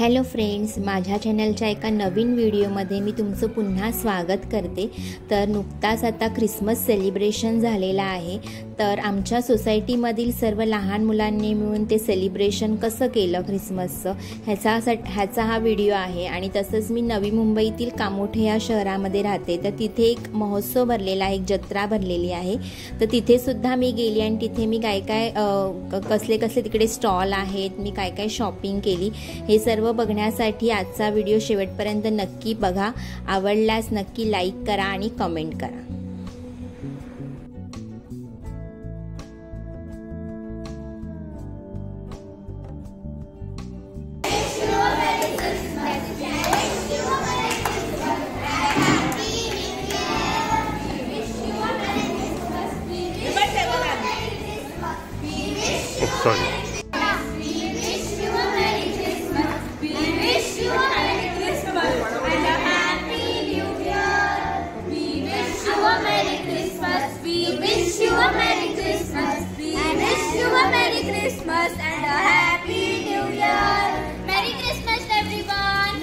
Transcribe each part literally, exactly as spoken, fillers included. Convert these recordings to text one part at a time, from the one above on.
Hello friends, माझ्या चॅनलच्या एका नवीन व्हिडिओमध्ये मी तुमचं पुन्हा स्वागत करते। तर नुकताच आता ख्रिसमस सेलिब्रेशन झालेला आहे। तर आमच्या सोसायटीमधील सर्व लहान मुलांनी मिळून ते सेलिब्रेशन कसं केलं ख्रिसमसचं ह्याचा ह्याचा हा व्हिडिओ आहे। आणि तसंच मी नवी मुंबईतील कामोठे या शहरामध्ये राहते, तर तिथे एक महोत्सव भरलेला आहे, एक जत्रा भरलेली आहे। तर तिथे सुद्धा मी गेली आणि तिथे मी काय काय कसले कसले तिकडे स्टॉल आहेत, मी काय काय शॉपिंग केली हे सर्व बघण्यासाठी आजचा व्हिडिओ शेवटपर्यंत नक्की बघा। आवडल्यास नक्की लाईक करा आणि कमेंट करा। Sorry. Christmas and a happy new year. Merry Christmas everyone.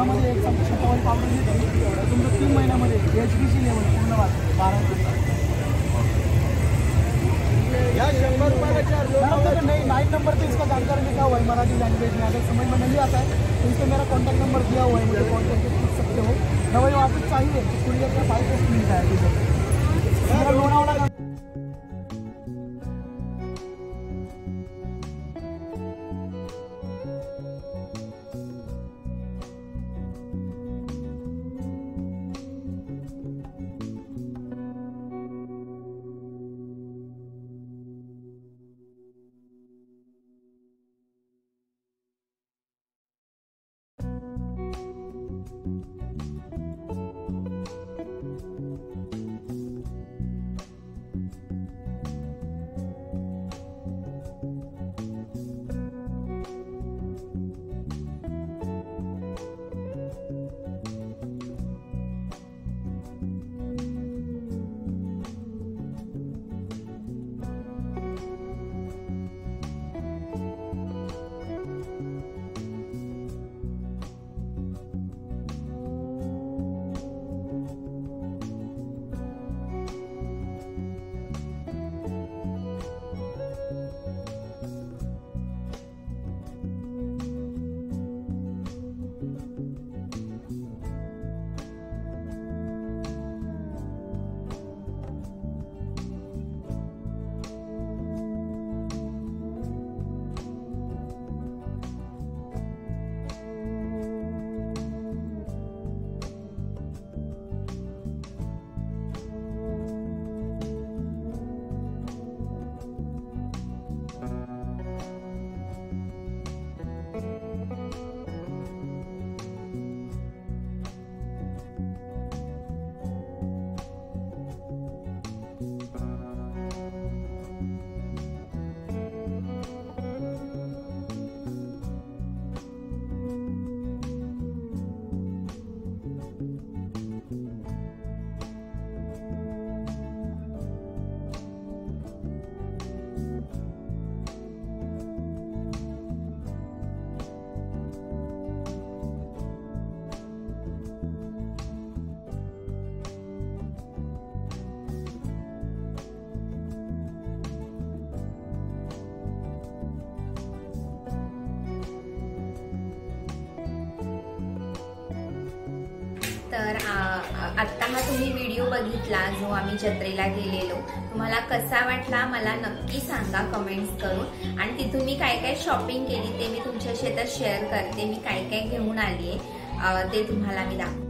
दुधामध्ये एक चमचा शतावरी पावडर घेतली तुमचं तीन महिन्यामध्ये एच बी सी लेवल पूर्ण वाढते बारा नहीं नाइन नंबर पे इसका जानकारी लिखा हुआ है मराठी लैंग्वेज में। अगर समझ में नहीं आता है तो इस पर मेरा कॉन्टैक्ट नंबर दिया हुआ है, मुझे कॉल करके पूछ सकते हो। दवाई वापस चाहिए तो कुरियर का फाइव टेस्ट मिल जाएगा। मेरा लोनावाला का तर आत्ता हा तुम्ही व्हिडिओ बघितला जो आम्ही जत्रेला गेलेलो, तुम्हाला कसा वाटला मला नक्की सांगा कमेंट्स करून। आणि तिथून मी काय काय शॉपिंग केली ते मी तुमच्याशी आता शेअर करते। मी काय काय घेऊन आली आहे ते तुम्हाला मी दाखवते।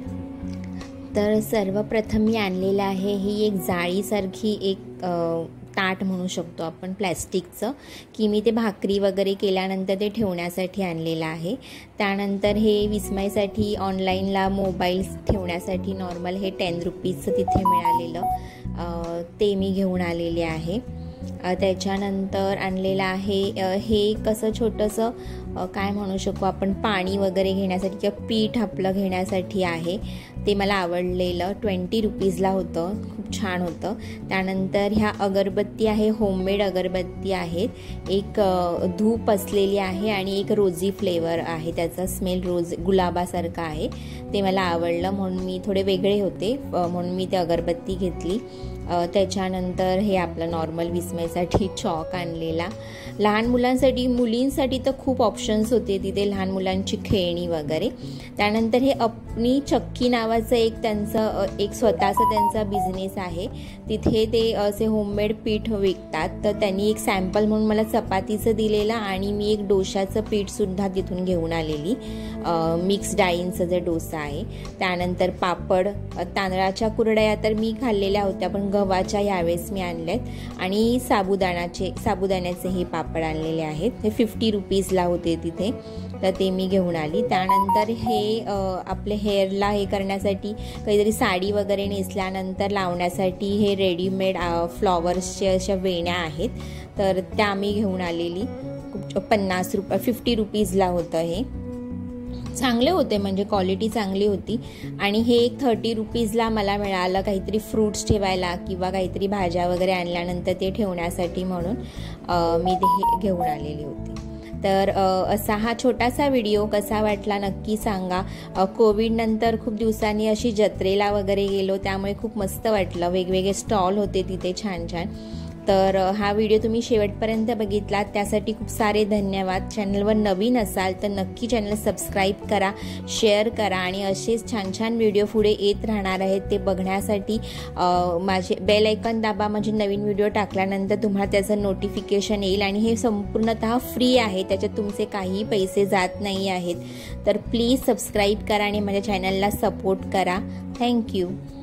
तर सर्वप्रथम मी आणलेलं आहे ही एक जाळीसारखी एक ताट म्हणू शकतो आपण प्लॅस्टिकचं, की मी ते भाकरी वगैरे केल्यानंतर ते ठेवण्यासाठी आणलेलं आहे। त्यानंतर हे विस्मयसाठी ऑनलाईनला मोबाईल ठेवण्यासाठी नॉर्मल हे टेन रुपीजचं तिथे मिळालेलं ते मी घेऊन आलेले आहे। त्याच्यानंतर आणलेलं आहे हे कसं छोटंसं काय म्हणू शकतो आपण पाणी वगैरे घेण्यासाठी किंवा पीठ आपलं घेण्यासाठी आहे। ते मला आवडलेलं ट्वेंटी रुपीजला होतं, खूप छान होतं। त्यानंतर ह्या अगरबत्ती आहे, होममेड अगरबत्ती आहेत। एक धूप असलेली आहे आणि एक रोजी फ्लेवर आहे, त्याचा स्मेल रोज गुलाबासारखा आहे। ते मला आवडलं म्हणून मी थोडे वेगळे होते म्हणून मी ते अगरबत्ती घेतली। त्याच्यानंतर हे आपलं नॉर्मल विस्मयसाठी चॉक आणलेला। लहान मुलांसाठी मुलींसाठी तर खूप ऑप्शन्स होते तिथे, लहान मुलांची खेळणी वगैरे। त्यानंतर हे अपनी चक्की नावाचं एक त्यांचं एक स्वतःचा त्यांचा बिझनेस आहे, तिथे ते असे होममेड पीठ विकतात। तर त्यांनी एक सॅम्पल म्हणून मला चपातीचं दिलेलं आणि मी एक डोशाचं पीठसुद्धा तिथून घेऊन आलेली, मिक्स डाळींचं जे डोसा आहे। त्यानंतर पापड, तांदळाच्या कुरडया तर मी खाल्लेल्या होत्या पण गव्हाच्या यावेळेस मी आणल्यात। आणि साबुदाणाचे साबुदाण्याचे हे पापड आणलेले आहेत, हे फिफ्टी रुपीजला होते तिथे, तर ते मी घेऊन आली। त्यानंतर हे आपले हेअरला हे करण्यासाठी काहीतरी साडी वगैरे नेसल्यानंतर लावण्यासाठी हे रेडीमेड फ्लॉवर्सचे अशा वेण्या आहेत, तर त्या मी घेऊन आलेली। पन्नास रुपये फिफ्टी रुपीजला होतं, हे चांगले होते म्हणजे क्वालिटी चांगली होती। आणि हे एक थर्टी रुपीजला मला मिळालं, काहीतरी फ्रूट्स ठेवायला किंवा काहीतरी भाज्या वगैरे आणल्यानंतर ते ठेवण्यासाठी म्हणून मी ते घेऊन आलेली होती। तर असा हा छोटासा व्हिडिओ कसा वाटला नक्की सांगा. कोविड नंतर खूप दिवसांनी अशी जत्रेला वगैरे गेलो, त्यामुळे खूप मस्त वाटलं. वेगवेगळे स्टॉल होते तिथे छान छान. तर हा व्हिडिओ तुम्ही शेवटपर्यंत बघितलात त्यासाठी खूप सारे धन्यवाद. चॅनलवर नवीन असाल तर नक्की चॅनल सबस्क्राईब करा, शेअर करा आणि असेच छान छान व्हिडिओ पुढे येत राहणार आहेत. ते बघण्यासाठी माझे बेल आयकॉन दाबा, म्हणजे नवीन व्हिडिओ टाकल्यानंतर तुम्हाला त्याचं नोटिफिकेशन येईल. आणि हे संपूर्णतः फ्री आहे, त्याच्यात तुमचे काही पैसे जात नाही आहेत. तर प्लीज सबस्क्राईब करा आणि माझ्या चॅनलला सपोर्ट करा. थँक्यू.